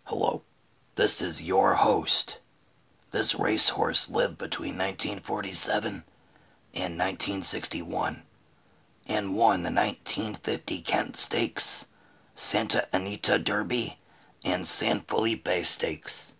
Hello, this is your host. This racehorse lived between 1947 and 1961 and won the 1950 Kent Stakes, Santa Anita Derby, and San Felipe Stakes.